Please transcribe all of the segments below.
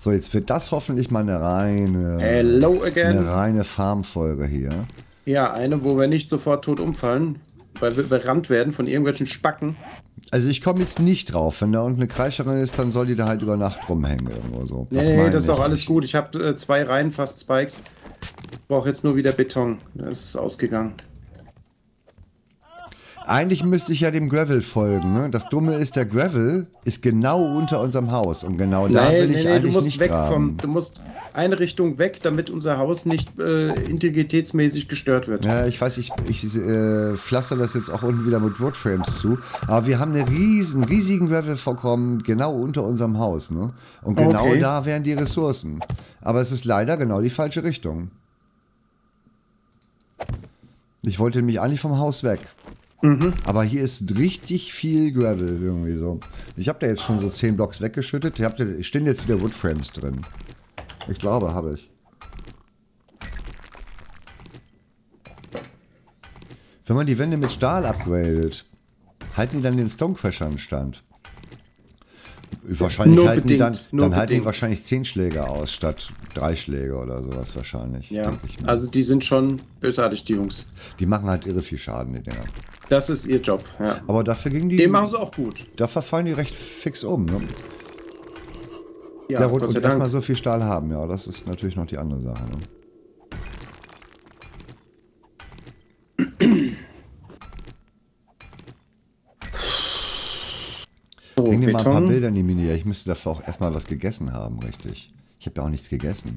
So, jetzt wird das hoffentlich mal eine Hello again. reine Farmfolge hier. Ja, eine, wo wir nicht sofort tot umfallen, weil wir überrannt werden von irgendwelchen Spacken. Also ich komme jetzt nicht drauf. Wenn da unten eine Kreischerin ist, dann soll die da halt über Nacht rumhängen irgendwo so. Nee, das ist auch alles gut. Ich habe 2 Reihen fast Spikes. Ich brauche jetzt nur wieder Beton. Das ist ausgegangen. Eigentlich müsste ich ja dem Gravel folgen. Ne? Das Dumme ist, der Gravel ist genau unter unserem Haus. Und genau da will ich eigentlich nicht graben. Du musst eine Richtung weg, damit unser Haus nicht integritätsmäßig gestört wird. Ja, ich weiß, ich pflaster das jetzt auch unten wieder mit Woodframes zu. Aber wir haben einen riesigen Gravel-Vorkommen genau unter unserem Haus. Ne? Und genau da wären die Ressourcen. Aber es ist leider genau die falsche Richtung. Ich wollte nämlich eigentlich vom Haus weg. Aber hier ist richtig viel Gravel irgendwie so. Ich habe da jetzt schon so 10 Blocks weggeschüttet. Stehen jetzt wieder Woodframes drin. Ich glaube, habe ich. Wenn man die Wände mit Stahl upgradet, halten die dann den Stonecrasher im Stand. Wahrscheinlich halten die dann halten die wahrscheinlich 10 Schläge aus, statt 3 Schläge oder sowas wahrscheinlich. Ja, also die sind schon bösartig, die Jungs. Die machen halt irre viel Schaden, die Dinger. Das ist ihr Job, ja. Aber dafür gingen die... Den machen sie auch gut. Da verfallen die recht fix um, ne? Ja, gut, und erstmal so viel Stahl haben, ja, das ist natürlich noch die andere Sache, ne? Bring dir mal ein paar Bilder in die Mini. Ich müsste dafür auch erstmal was gegessen haben, richtig. Ich habe ja auch nichts gegessen.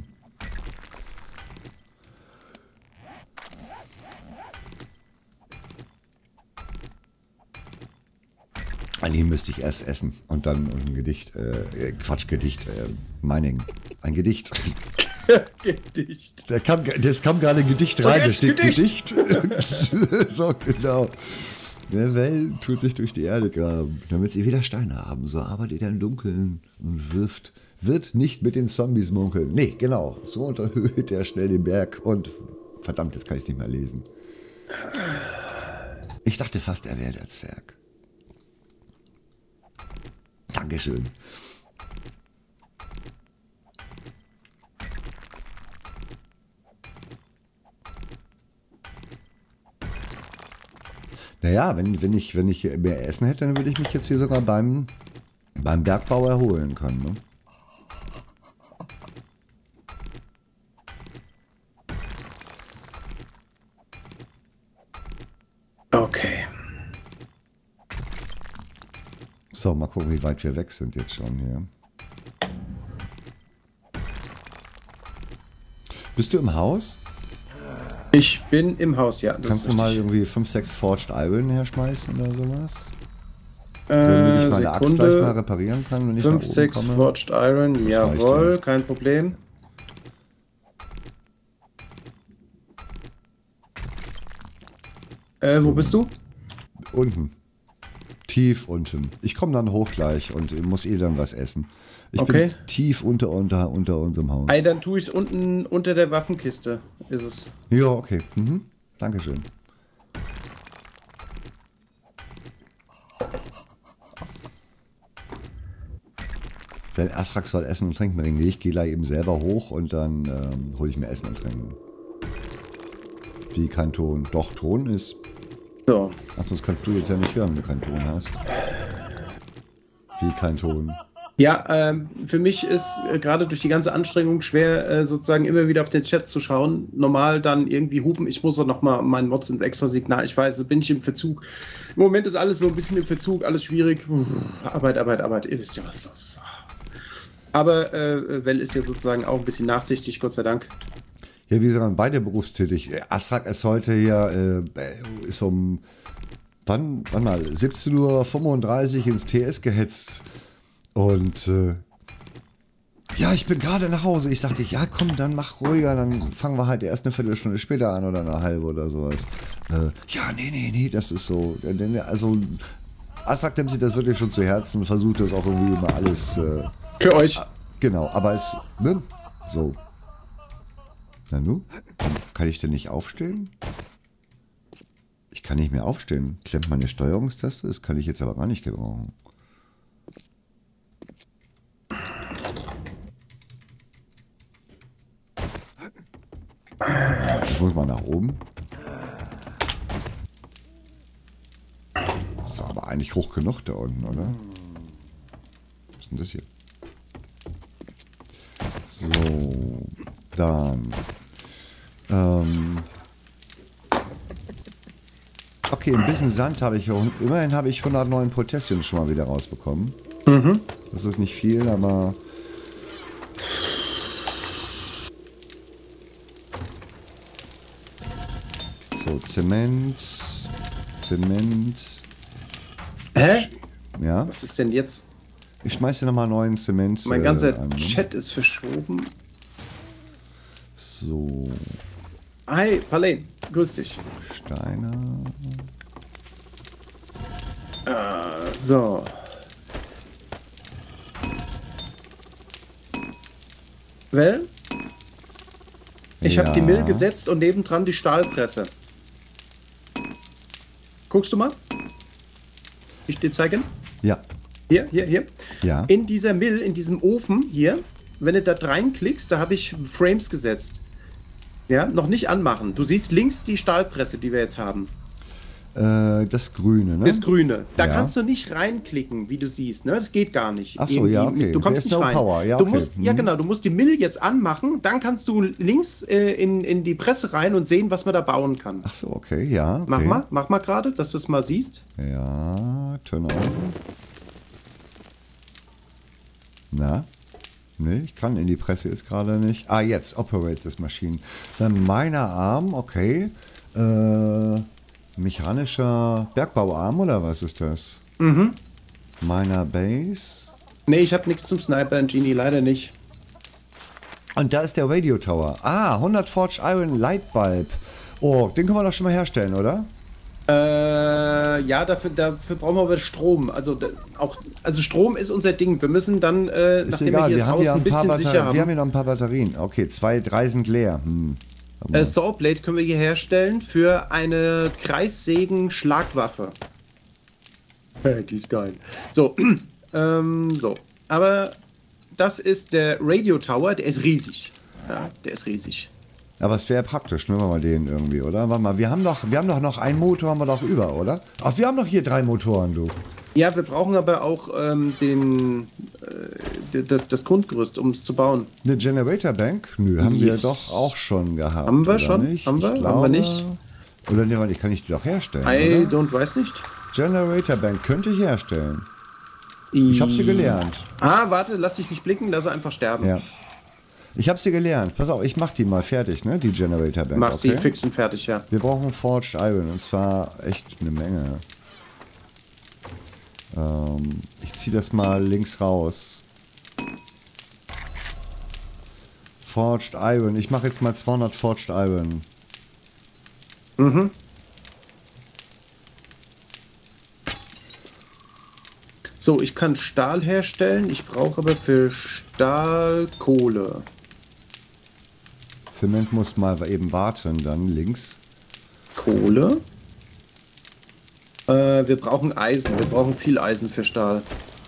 Eigentlich müsste ich erst essen und dann ein Gedicht, Mining. Ein Gedicht. Gedicht. Das kam gerade ein Gedicht rein, da steht Gedicht. So, genau. Der Welt tut sich durch die Erde graben, damit sie wieder Steine haben. So arbeitet er im Dunkeln und wird nicht mit den Zombies munkeln. Nee, genau. So unterhöht er schnell den Berg und verdammt, jetzt kann ich nicht mehr lesen. Ich dachte fast, er wäre der Zwerg. Dankeschön. Naja, wenn ich mehr Essen hätte, dann würde ich mich jetzt hier sogar beim Bergbau erholen können. Ne? Okay. So, mal gucken, wie weit wir weg sind jetzt schon hier. Bist du im Haus? Ich bin im Haus, ja. Kannst du mal irgendwie 5, 6 Forged Iron herschmeißen oder sowas? Damit ich meine Axt gleich mal reparieren kann, wenn ich 5, 6 Forged Iron, jawohl, kein Problem. Wo bist du? Unten. Tief unten. Ich komme dann hoch gleich und muss dann was essen. Ich bin tief unter unserem Haus. Ey, dann tue ich es unten unter der Waffenkiste, ist es. Ja, okay. Dankeschön. Weil Astrak soll Essen und Trinken bringen. Ich gehe gleich eben selber hoch und dann hole ich mir Essen und Trinken. Wie kein Ton. Doch, Ton ist... So. Achso, das kannst du jetzt ja nicht hören, wenn du keinen Ton hast. Wie kein Ton. Ja, für mich ist gerade durch die ganze Anstrengung schwer, sozusagen immer wieder auf den Chat zu schauen. Normal dann irgendwie hupen. Ich muss auch nochmal meinen Mods ins Extra-Signal. Ich weiß, bin ich im Verzug. Im Moment ist alles so ein bisschen im Verzug, alles schwierig. Arbeit. Ihr wisst ja, was los ist. Aber Well ist ja sozusagen auch ein bisschen nachsichtig, Gott sei Dank. Ja, wie gesagt, beide berufstätig. Astrak ist heute hier, ist um, wann mal, 17:35 Uhr ins TS gehetzt. Und ja, ich bin gerade nach Hause. Ich sagte, ja komm, dann mach ruhiger, dann fangen wir halt erst eine Viertelstunde später an oder eine halbe oder sowas. Ja, nee, das ist so. Also, Astrak nimmt sich das wirklich schon zu Herzen und versucht das auch irgendwie immer alles... für euch. Genau, aber es, ne, so. Na nu, kann ich denn nicht aufstehen? Ich kann nicht mehr aufstehen. Klemmt meine Steuerungstaste? Das kann ich jetzt aber gar nicht gebrauchen. Ich muss mal nach oben. Das ist doch aber eigentlich hoch genug da unten, oder? Was ist denn das hier? So, dann. Okay, ein bisschen Sand habe ich. Immerhin habe ich 109 Potassium schon mal wieder rausbekommen. Mhm. Das ist nicht viel, aber. So, Zement. Hä? Ja. Was ist denn jetzt? Ich schmeiße nochmal neuen Zement. Mein ganzer an. Chat ist verschoben. So. Hi, Palen, grüß dich. Steine. So. Well? Ich habe die Mill gesetzt und nebendran die Stahlpresse. Guckst du mal? Ich dir zeigen? Ja. Hier. Ja. In dieser Mill, in diesem Ofen hier, wenn du da reinklickst, da habe ich Frames gesetzt. Ja, noch nicht anmachen. Du siehst links die Stahlpresse, die wir jetzt haben. Das Grüne, ne? Das Grüne. Da Ja. kannst du nicht reinklicken, wie du siehst. Ne? Das geht gar nicht. Ach so, ja, okay. Du kommst There is nicht no rein. power. Ja, Du okay. musst, ja, genau. Du musst die Mill jetzt anmachen. Dann kannst du links in die Presse rein und sehen, was man da bauen kann. Ach so, okay, ja. Okay. Mach mal gerade, dass du es mal siehst. Ja, turn on. Na? Nee, ich kann in die Presse jetzt gerade nicht. Ah, jetzt, operate this machine. Dann meiner Arm, okay. Mechanischer Bergbauarm oder was ist das? Mhm. Meiner Base. Nee, ich habe nichts zum Sniper Genie, leider nicht. Und da ist der Radio Tower. Ah, 100 Forged Iron Light Bulb. Oh, den können wir doch schon mal herstellen, oder? Ja, dafür brauchen wir aber Strom. Also Strom ist unser Ding. Wir müssen dann, Ist nachdem egal, wir hier das Haus ein bisschen sicher wir haben. haben hier noch ein paar Batterien. Okay, 3 sind leer. Sawblade können wir hier herstellen für eine Kreissägen-Schlagwaffe. Die ist geil. So, so. Aber das ist der Radio Tower, der ist riesig. Ja, der ist riesig. Aber es wäre praktisch, nehmen wir mal den irgendwie, oder? Warte mal, wir haben doch noch einen Motor, haben wir doch über, oder? Ach, wir haben doch hier 3 Motoren, du. Ja, wir brauchen aber auch das Grundgerüst, um es zu bauen. Eine Generator Bank? Nö, haben wir doch auch schon gehabt. Haben wir oder schon? Nicht? Haben wir? Ich Haben wir nicht? Oder nee, die kann ich die doch herstellen. Weiß nicht. Generator Bank könnte ich herstellen. Ich habe sie gelernt. Ah, warte, lass dich nicht blicken, lass sie einfach sterben. Ja. Ich habe sie gelernt. Pass auf, ich mach die mal fertig, ne? Die Generator Bank. Mach sie fix und fertig, ja. Wir brauchen Forged Iron und zwar echt eine Menge. Ich ziehe das mal links raus. Forged Iron. Ich mache jetzt mal 200 Forged Iron. Mhm. So, ich kann Stahl herstellen. Ich brauche aber für Stahl Kohle. Zement muss mal eben warten, dann links. Kohle. Wir brauchen Eisen. Wir brauchen viel Eisen für Stahl.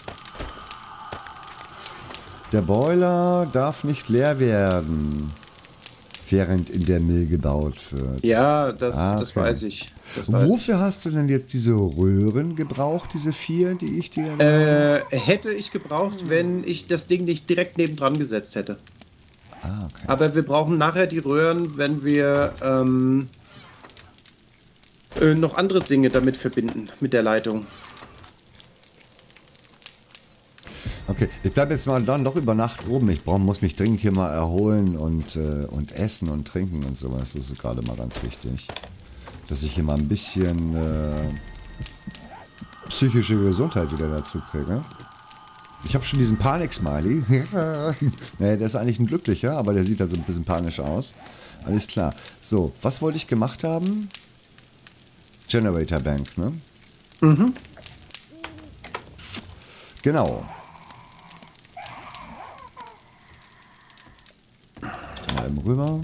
Der Boiler darf nicht leer werden, während in der Mill gebaut wird. Ja, das okay. weiß ich. Das weiß Wofür hast du denn jetzt diese Röhren gebraucht, diese 4, die ich dir... hätte ich gebraucht, wenn ich das Ding nicht direkt nebendran gesetzt hätte. Ah, okay. Aber wir brauchen nachher die Röhren, wenn wir noch andere Dinge damit verbinden, mit der Leitung. Okay, ich bleibe jetzt mal dann doch über Nacht oben. Ich muss mich dringend hier mal erholen und essen und trinken und sowas. Das ist gerade mal ganz wichtig. Dass ich hier mal ein bisschen psychische Gesundheit wieder dazu kriege. Ich habe schon diesen Panik-Smiley. Nee, der ist eigentlich ein glücklicher, aber der sieht halt so ein bisschen panisch aus. Alles klar. So, was wollte ich gemacht haben? Generator Bank, ne? Mhm. Genau. Mal eben rüber.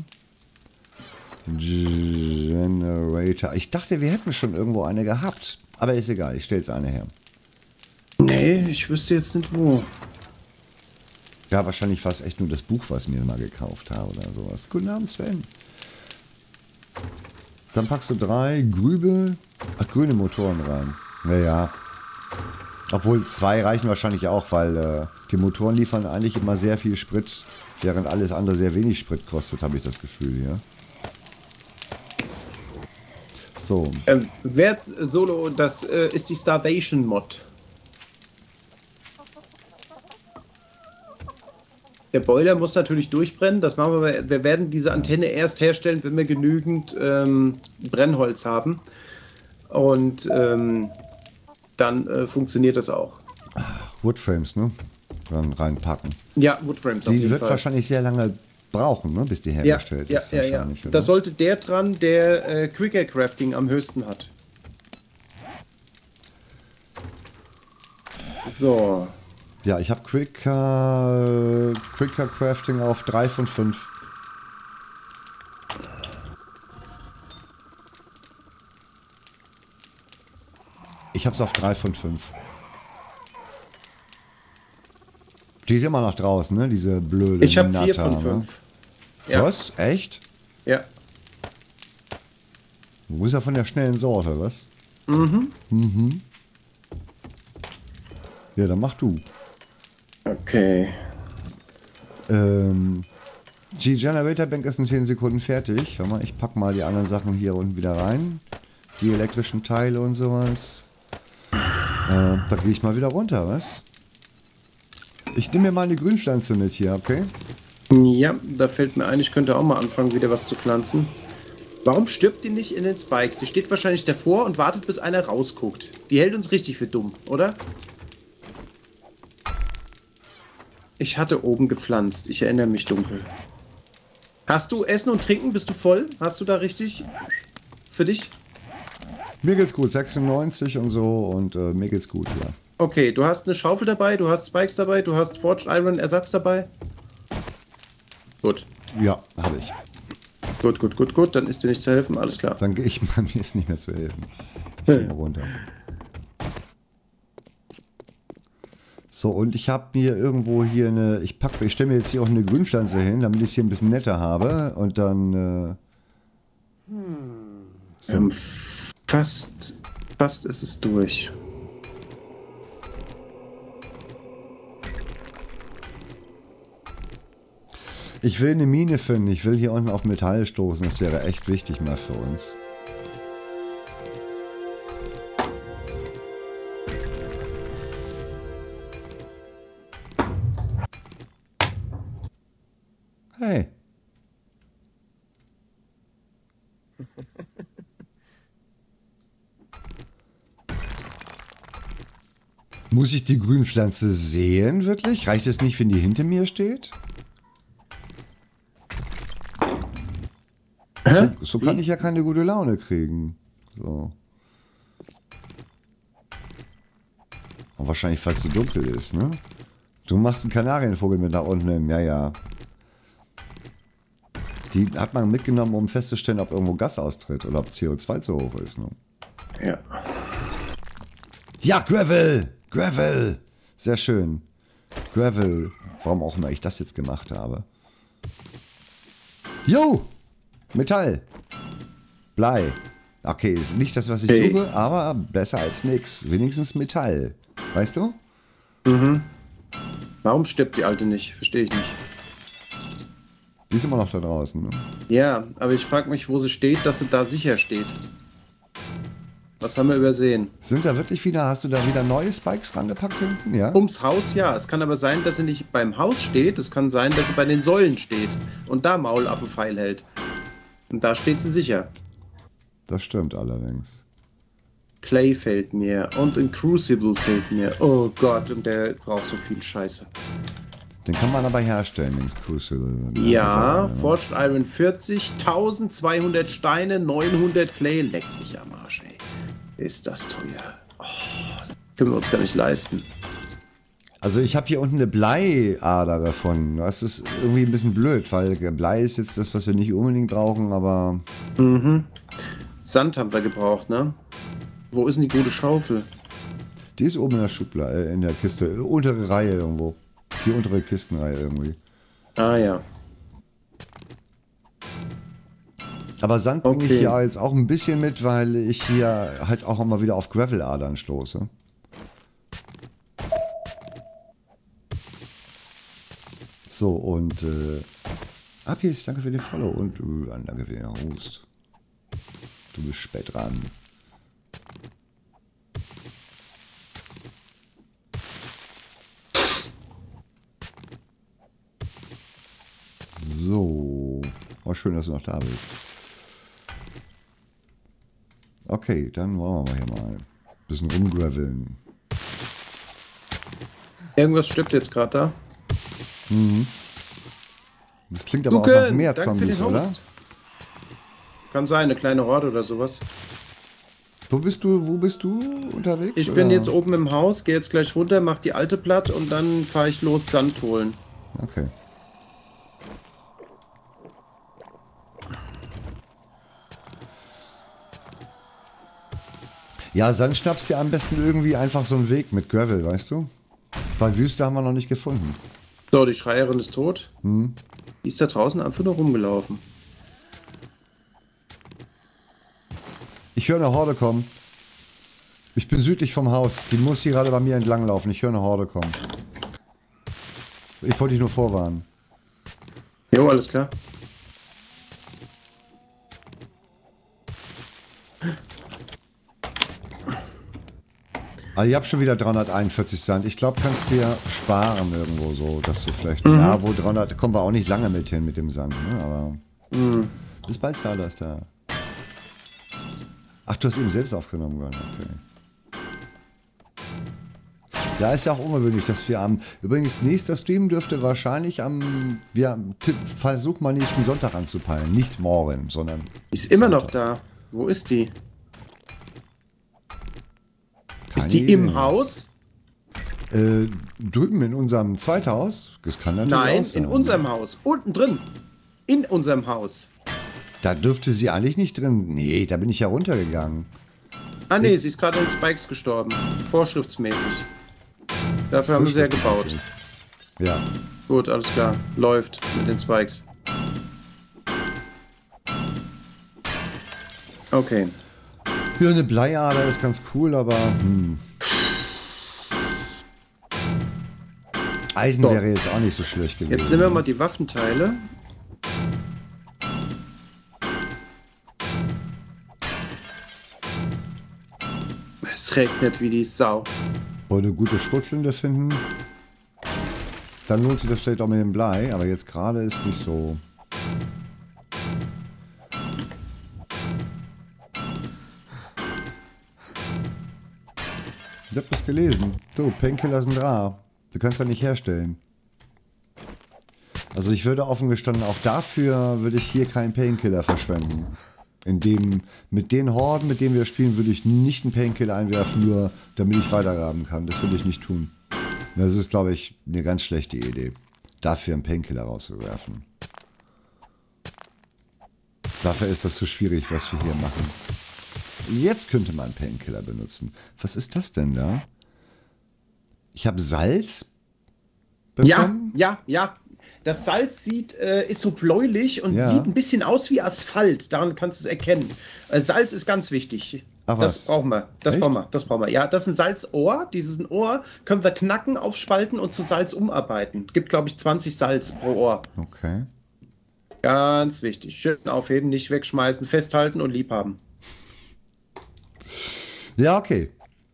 Generator. Ich dachte, wir hätten schon irgendwo eine gehabt. Aber ist egal, ich stelle jetzt eine her. Nee, ich wüsste jetzt nicht wo. Ja, wahrscheinlich war es echt nur das Buch, was ich mir mal gekauft habe oder sowas. Guten Abend, Sven. Dann packst du 3 grüne Motoren rein. Naja. Obwohl 2 reichen wahrscheinlich auch, weil die Motoren liefern eigentlich immer sehr viel Sprit, während alles andere sehr wenig Sprit kostet, habe ich das Gefühl, ja. So. Wer Solo, das ist die Starvation Mod. Der Boiler muss natürlich durchbrennen. Das machen wir. Wir werden diese Antenne erst herstellen, wenn wir genügend Brennholz haben. Und dann funktioniert das auch. Woodframes, ne? Dann reinpacken. Ja, Woodframes. Die wird wahrscheinlich sehr lange brauchen, ne? Bis die hergestellt ist. Wahrscheinlich. Da sollte der dran, der Quicker Crafting am höchsten hat. So. Ja, ich habe Quicker Crafting auf 3 von 5. Ich habe es auf 3 von 5. Die ist immer noch draußen, ne? Diese blöde Ich habe 4 von 5. Ne? Ja. Was? Echt? Ja. Du bist ja von der schnellen Sorte, was? Ja, dann mach du. Okay. Die Generator Bank ist in 10 Sekunden fertig. Hör mal, ich pack mal die anderen Sachen hier unten wieder rein. Die elektrischen Teile und sowas. Da gehe ich mal wieder runter, was? Ich nehme mir mal eine Grünpflanze mit hier, okay? Ja, da fällt mir ein, ich könnte auch mal anfangen, wieder was zu pflanzen. Warum stirbt die nicht in den Spikes? Die steht wahrscheinlich davor und wartet, bis einer rausguckt. Die hält uns richtig für dumm, oder? Ich hatte oben gepflanzt. Ich erinnere mich dunkel. Hast du Essen und Trinken? Bist du voll? Hast du da richtig für dich? Mir geht's gut, 96 und so und mir geht's gut, ja. Okay, du hast eine Schaufel dabei, du hast Spikes dabei, du hast Forged Iron Ersatz dabei. Gut. Ja, habe ich. Gut, dann ist dir nicht zu helfen, alles klar. Dann gehe ich mal, mir ist nicht mehr zu helfen. Ich gehe mal runter. So, und ich habe mir irgendwo hier eine, ich stelle mir jetzt hier auch eine Grünpflanze hin, damit ich es hier ein bisschen netter habe und dann so. Fast ist es durch. Ich will eine Mine finden, ich will hier unten auf Metall stoßen, das wäre echt wichtig mal für uns. Hey. Muss ich die Grünpflanze sehen, wirklich? Reicht es nicht, wenn die hinter mir steht? So kann ich ja keine gute Laune kriegen. So. Und wahrscheinlich, falls es so dunkel ist, ne? Du machst einen Kanarienvogel mit da unten, ja. Die hat man mitgenommen, um festzustellen, ob irgendwo Gas austritt oder ob CO2 zu hoch ist, ne? Ja. Ja, Gravel! Gravel! Sehr schön. Gravel. Warum auch immer ich das jetzt gemacht habe. Jo! Metall. Blei. Okay, nicht das, was ich suche, aber besser als nix. Wenigstens Metall. Weißt du? Mhm. Warum stirbt die Alte nicht? Verstehe ich nicht. Die ist immer noch da draußen, ne? Ja, aber ich frage mich, wo sie steht, dass sie da sicher steht. Was haben wir übersehen? Sind da wirklich wieder, hast du da wieder neue Spikes rangepackt hinten? Ja. Ums Haus, ja. Es kann aber sein, dass sie nicht beim Haus steht. Es kann sein, dass sie bei den Säulen steht und da Maulaffen-Pfeil hält. Und da steht sie sicher. Das stimmt allerdings. Clay fehlt mir und ein Crucible fehlt mir. Oh Gott, und der braucht so viel Scheiße. Den kann man aber herstellen, den Crucible. Ja, Forged Iron 40, 1200 Steine, 900 Clay. Leck mich am Arsch, ey. Ist das teuer. Oh, das können wir uns gar nicht leisten. Also ich habe hier unten eine Bleiader davon. Das ist irgendwie ein bisschen blöd, weil Blei ist jetzt das, was wir nicht unbedingt brauchen, aber... Mhm. Sand haben wir gebraucht, ne? Wo ist denn die gute Schaufel? Die ist oben in der Schublade, in der Kiste. Untere Reihe irgendwo. Die untere Kistenreihe irgendwie. Ah ja. Aber Sand bringe ich Okay. hier jetzt auch ein bisschen mit, weil ich hier halt auch immer wieder auf Graveladern stoße. So, und Apis, danke für den Follow und danke für den Host. Du bist spät dran. So. Oh, schön, dass du noch da bist. Okay, dann wollen wir mal hier mal ein bisschen rumgraveln. Irgendwas stirbt jetzt gerade da. Das klingt aber auch nach Luken, mehr danke für Zombies, den oder? Host. Kann sein, eine kleine Horde oder sowas. Wo bist du unterwegs? Ich oder? bin jetzt oben im Haus, gehe jetzt gleich runter, mach die alte platt und dann fahre ich los Sand holen. Okay. Ja, Sand schnappst dir am besten irgendwie einfach so einen Weg mit Gravel, weißt du? Weil Wüste haben wir noch nicht gefunden. So, die Schreierin ist tot. Die ist da draußen einfach nur rumgelaufen. Ich höre eine Horde kommen. Ich bin südlich vom Haus. Die muss hier gerade bei mir entlang laufen. Ich höre eine Horde kommen. Ich wollte dich nur vorwarnen. Jo, alles klar. Also ich habe schon wieder 341 Sand. Ich glaube, kannst dir sparen irgendwo so, dass du vielleicht... Ja, wo 300... Kommen wir auch nicht lange mit hin mit dem Sand, ne? Aber... Bis bald, Stardust, da. Ach, du hast eben selbst aufgenommen. Okay. Ja, ist ja auch ungewöhnlich, dass wir am... Übrigens, nächster Stream dürfte wahrscheinlich am... Versuch mal nächsten Sonntag anzupeilen. Nicht morgen, sondern... Die ist immer noch Sonntag. da. Wo ist die? Keine Ist die Idee. im Haus? Drüben in unserem Zweithaus? Das kann natürlich auch Nein, sein. in unserem Haus. Unten drin. In unserem Haus. Da dürfte sie eigentlich nicht drin... Nee, da bin ich ja runtergegangen. Ah nee, sie ist gerade in Spikes gestorben. Vorschriftsmäßig. Dafür haben sie ja gebaut. Ja. Gut, alles klar. Läuft mit den Spikes. Okay. Ja, eine Bleiader ist ganz cool, aber... Eisen So. wäre jetzt auch nicht so schlecht gewesen. Jetzt nehmen wir mal die Waffenteile. Es regnet wie die Sau. Wollen eine gute Schrotflinte finden? Dann lohnt sich das vielleicht auch mit dem Blei, aber jetzt gerade ist nicht so. Ich hab das gelesen. Du, Painkiller sind rar. Du kannst ja nicht herstellen. Also ich würde offen gestanden, auch dafür würde ich hier keinen Painkiller verschwenden. Mit den Horden, mit denen wir spielen, würde ich nicht einen Painkiller einwerfen, nur damit ich weitergraben kann. Das würde ich nicht tun. Das ist, glaube ich, eine ganz schlechte Idee, dafür einen Painkiller rauszuwerfen. Dafür ist das zu schwierig, was wir hier machen. Jetzt könnte man einen Painkiller benutzen. Was ist das denn da? Ich habe Salz bekommen. Ja. Das Salz ist so bläulich und Ja. sieht ein bisschen aus wie Asphalt. Daran kannst du es erkennen. Salz ist ganz wichtig. Ach, das was? brauchen wir. Das Echt? brauchen wir. Ja, das ist ein Salzohr. Dieses Ohr können wir knacken, aufspalten und zu Salz umarbeiten. Gibt, glaube ich, 20 Salz pro Ohr. Okay. Ganz wichtig. Schön aufheben, nicht wegschmeißen, festhalten und lieb haben. Ja, okay.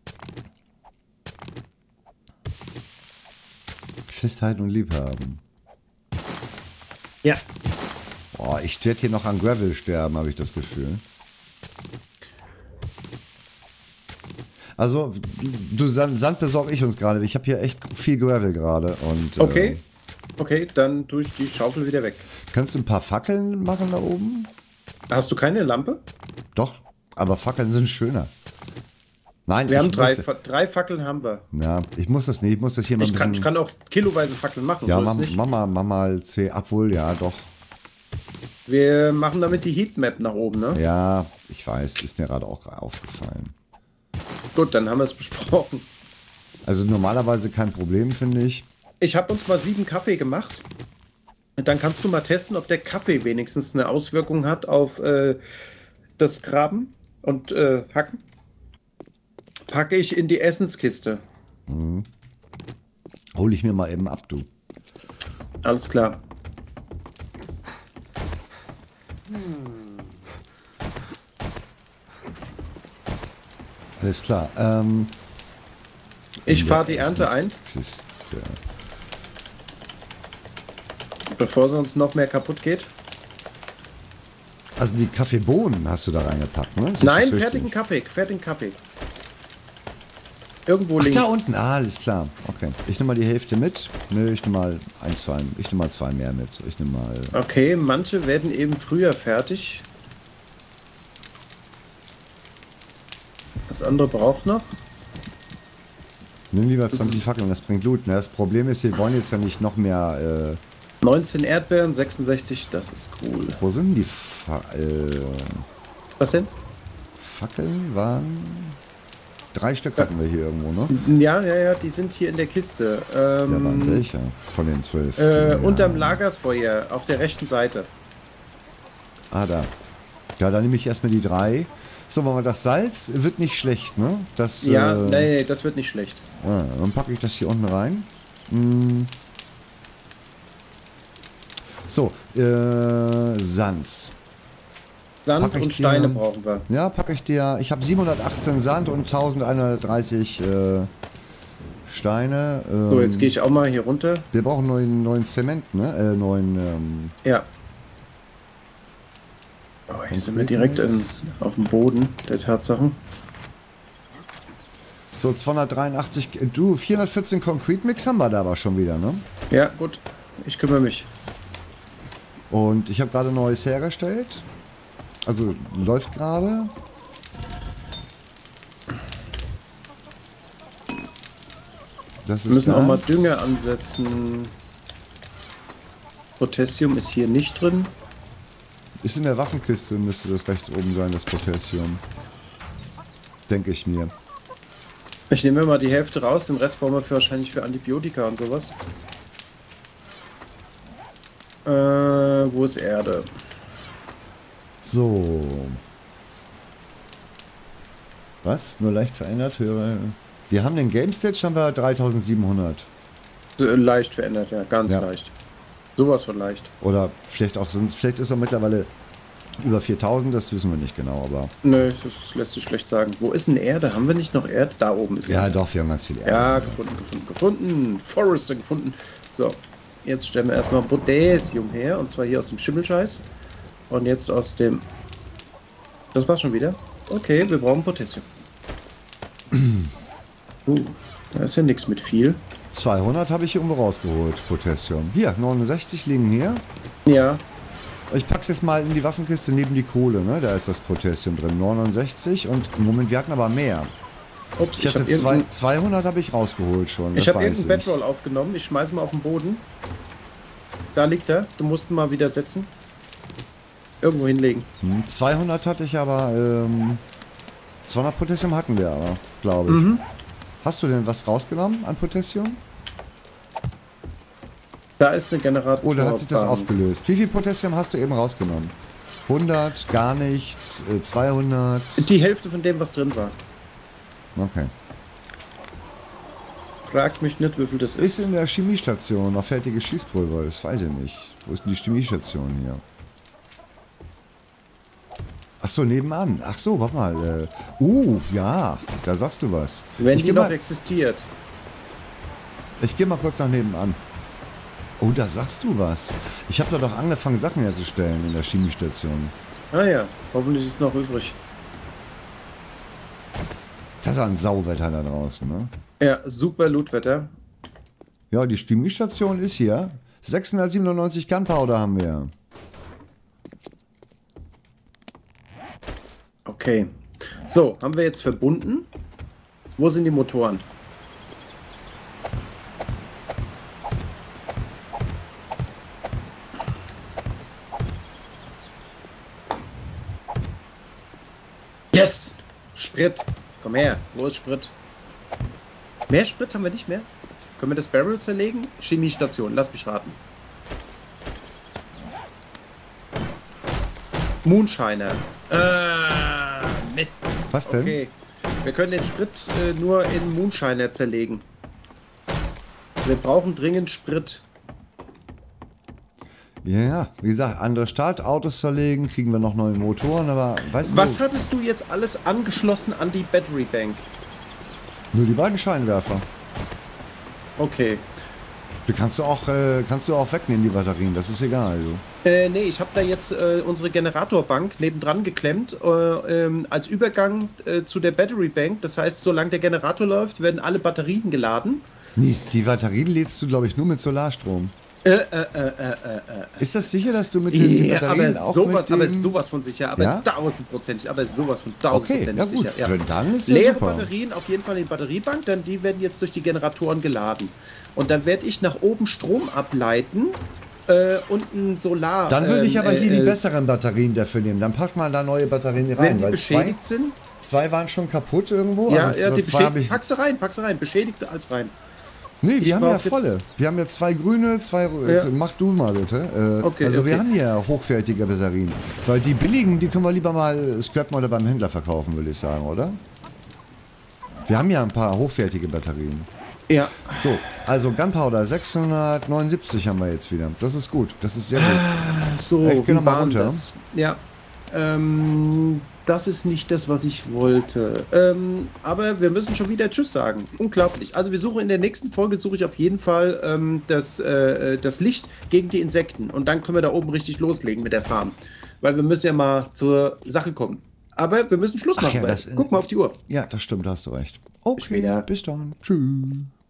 Festhalten und lieb haben. Ja. Boah, ich werde hier noch an Gravel sterben, habe ich das Gefühl. Also, du, Sand besorge ich uns gerade. Ich habe hier echt viel Gravel gerade. Und, Okay. Okay, dann tue ich die Schaufel wieder weg. Kannst du ein paar Fackeln machen da oben? Hast du keine Lampe? Doch, aber Fackeln sind schöner. Nein, Wir haben muss- drei Fackeln haben wir. Ja, ich muss das nicht. Ich muss das hier mal ein bisschen... Ich kann auch kiloweise Fackeln machen. ja, so ist nicht. Mama mal C. Obwohl, ja, doch. Wir machen damit die Heatmap nach oben, ne? Ja, ich weiß, ist mir gerade auch aufgefallen. Gut, dann haben wir es besprochen. Also normalerweise kein Problem, finde ich. Ich habe uns mal 7 Kaffee gemacht. Dann kannst du mal testen, ob der Kaffee wenigstens eine Auswirkung hat auf das Graben und Hacken. Packe ich in die Essenskiste. Hol ich mir mal eben ab, du. Alles klar. Alles klar. Ich fahre die Ernte ein, bevor sonst noch mehr kaputt geht. Also die Kaffeebohnen hast du da reingepackt, ne? Nein, fertigen Kaffee. Irgendwo links. Da unten, alles klar. Okay. Ich nehme mal die Hälfte mit. Nö, ich nehme mal ich nehme mal zwei mehr mit. Ich nehme mal. Okay, manche werden eben früher fertig. Das andere braucht noch. Nimm lieber 20 Fackeln, das bringt Loot. Ne? Das Problem ist, wir wollen jetzt ja nicht noch mehr. 19 Erdbeeren, 66, das ist cool. Wo sind die Was denn? Fackeln? Waren 3 Stück hatten wir hier irgendwo, ne? Ja, die sind hier in der Kiste. Da waren welche von den 12? Unterm Lagerfeuer, auf der rechten Seite. Ah, da. Ja, dann nehme ich erstmal die 3. So, machen wir das Salz. Wird nicht schlecht, ne? Das, ja, nee, das wird nicht schlecht. Dann packe ich das hier unten rein. So, Sand. Sand und Steine brauchen wir. Ja, packe ich dir. Ich habe 718 Sand und 1130 Steine. So, jetzt gehe ich auch mal hier runter. Wir brauchen neuen Zement, ne? Ja. Oh, jetzt sind wir direkt auf dem Boden der Tatsachen. So, 283. Du, 414 Concrete Mix haben wir da aber schon wieder, ne? Ja, gut. Ich kümmere mich. Und ich habe gerade Neues hergestellt. Also läuft gerade. Das ist wir müssen Gas. auch mal Dünger ansetzen. Potassium ist hier nicht drin. Ist in der Waffenkiste, müsste das rechts oben sein, das Potassium. Denke ich mir. Ich nehme mal die Hälfte raus, den Rest brauchen wir wahrscheinlich für Antibiotika und sowas. Wo ist Erde? So. Was? Nur leicht verändert? Wir haben den Game Stage, haben wir 3700. Leicht verändert, ja, ganz leicht. Sowas von leicht. Oder vielleicht auch, vielleicht ist er mittlerweile über 4000, das wissen wir nicht genau, aber. Nö, das lässt sich schlecht sagen. Wo ist denn Erde? Haben wir nicht noch Erde? Da oben ist Ja, Erde. doch, wir haben ganz viel Erde. Ja, gefunden. Forester gefunden. So, jetzt stellen wir erstmal Potassium her, und zwar hier aus dem Schimmelscheiß. Und jetzt aus dem. Das war's schon wieder. Okay, wir brauchen Potassium. Da ist ja nichts mit viel. 200 habe ich hier irgendwo rausgeholt, Potassium. Hier, 69 liegen hier. Ja. Ich pack's jetzt mal in die Waffenkiste neben die Kohle, ne? Da ist das Potassium drin. 69 und im Moment, wir hatten aber mehr. Ups, Ich hatte 200 habe ich rausgeholt schon. Ich habe irgendeinen Bedroll aufgenommen. Ich schmeiß mal auf den Boden. Da liegt er. Du musst ihn mal wieder setzen. Irgendwo hinlegen. 200 hatte ich aber, 200 Potassium hatten wir aber, glaube ich. Hast du denn was rausgenommen an Potassium? Da ist eine Generator. Oder hat sich das aufgelöst? Wie viel Potassium hast du eben rausgenommen? 100, gar nichts, 200? Die Hälfte von dem, was drin war. Okay. Frag mich nicht, wie viel das Ist in der Chemiestation noch fertiges Schießpulver? Das weiß ich nicht. Wo ist denn die Chemiestation hier? Ach so, nebenan. Ach so, warte mal. Ja, da sagst du was. Wenn die noch existiert. Ich gehe mal kurz nach nebenan. Oh, da sagst du was. Ich habe da doch angefangen, Sachen herzustellen in der Chemiestation. Ah ja, hoffentlich ist es noch übrig. Das ist ein Sauwetter da draußen, ne? Ja, super Lootwetter. Ja, die Chemiestation ist hier. 697 Gunpowder haben wir. Okay. So, haben wir jetzt verbunden. Wo sind die Motoren? Yes! Sprit. Komm her. Wo ist Sprit? Mehr Sprit haben wir nicht mehr? Können wir das Barrel zerlegen? Chemiestation. Lass mich raten. Moonshiner. Mist. Was denn? Okay. Wir können den Sprit nur in Moonshiner zerlegen. Wir brauchen dringend Sprit. Ja, wie gesagt, andere Startautos zerlegen, kriegen wir noch neue Motoren, aber weißt du... Was hattest du jetzt alles angeschlossen an die Battery Bank? Nur die beiden Scheinwerfer. Okay. Die kannst du auch wegnehmen, die Batterien, das ist egal. Du. Nee, ich habe da jetzt unsere Generatorbank nebendran geklemmt, als Übergang zu der Battery Bank. Das heißt, solange der Generator läuft, werden alle Batterien geladen. Nee, die Batterien lädst du, glaube ich, nur mit Solarstrom. Ist das sicher, dass du mit den Batterien aber auch sowas, mit dem... aber sowas von sicher, aber Ja? 1000%, aber sowas von 1000% Okay, ja gut, sicher. Ja. dann ist ja Leere super. Batterien auf jeden Fall in die Batteriebank, denn die werden jetzt durch die Generatoren geladen. Und dann werde ich nach oben Strom ableiten und ein Solar... Dann würde ich aber hier die besseren Batterien dafür nehmen. Dann pack mal da neue Batterien wenn rein, die weil beschädigt sind. zwei waren schon kaputt irgendwo. Ja, Also ja, die zwei habe beschädigt, ich... pack sie rein, beschädigte als rein. Nee, wir haben ja brauch jetzt- volle. Wir haben ja zwei grüne, zwei... Ja. Mach du mal bitte. Okay, also wir okay. haben ja hochwertige Batterien. Weil die billigen, die können wir lieber mal scrappen oder beim Händler verkaufen, würde ich sagen, oder? Wir haben ja ein paar hochwertige Batterien. Ja. So, also Gunpowder 679 haben wir jetzt wieder. Das ist gut, das ist sehr gut. So, Ich geh noch mal wie war runter. das? Ja. Das ist nicht das, was ich wollte. Aber wir müssen schon wieder Tschüss sagen. Unglaublich. Also wir suchen in der nächsten Folge, suche ich auf jeden Fall das Licht gegen die Insekten. Und dann können wir da oben richtig loslegen mit der Farm. Weil wir müssen ja mal zur Sache kommen. Aber wir müssen Schluss machen. ja, weil- das- Guck mal auf die Uhr. Ja, das stimmt, da hast du recht. Okay, später. bis dann. Tschüss.